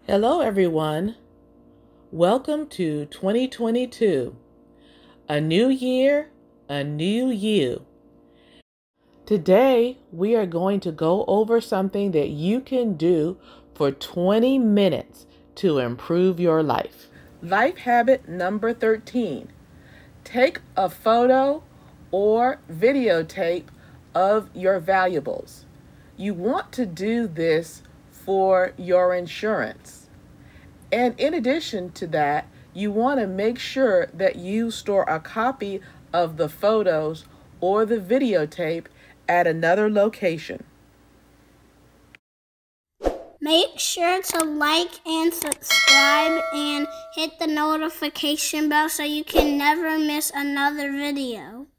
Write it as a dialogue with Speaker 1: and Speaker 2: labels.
Speaker 1: Hello, everyone. Welcome to 2022. A new year, a new you. Today, we are going to go over something that you can do for 20 minutes to improve your life. Life habit number 13. Take a photo or videotape of your valuables. You want to do this for your insurance. And in addition to that, you want to make sure that you store a copy of the photos or the videotape at another location.
Speaker 2: Make sure to like and subscribe and hit the notification bell so you can never miss another video.